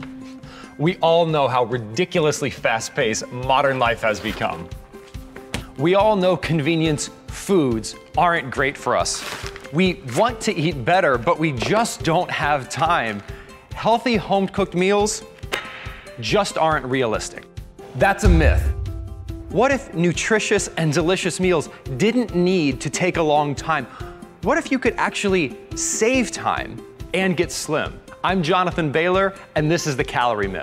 We all know how ridiculously fast-paced modern life has become. We all know convenience foods aren't great for us. We want to eat better, but we just don't have time. Healthy home-cooked meals just aren't realistic. That's a myth. What if nutritious and delicious meals didn't need to take a long time? What if you could actually save time and get slim? I'm Jonathan Baylor, and this is The Calorie Myth.